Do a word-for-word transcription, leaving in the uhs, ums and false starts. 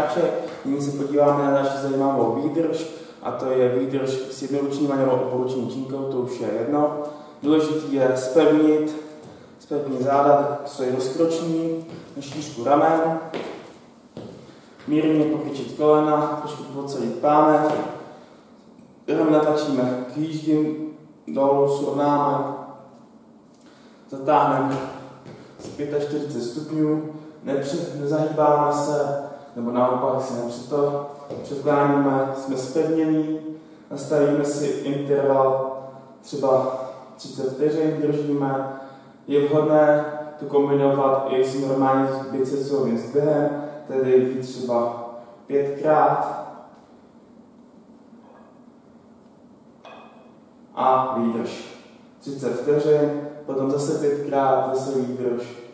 skáče. Nyní se podíváme na naši zajímavou výdrž, a to je výdrž s jednoručním a nebo oporuční činkou, to už je jedno. Důležitý je zpevnit, zpevnit záda, co je rozkroční, na šířku ramen, mírně pokrčit kolena, trošku pocelit pánev, ramena tlačíme k jíždím, dolů srovnáme, zatáhneme z čtyřicet pět stupňů, nepřed, nezahýbáme se, nebo naopak si nepřeto předkláníme, jsme zpevnění, nastavíme si interval třeba třicet vteřin, držíme. Je vhodné to kombinovat i s normálním bicepsovým zdvihem, tedy jít třeba pětkrát a výdrž. třicet vteřin, potom zase pětkrát, zase výdrž.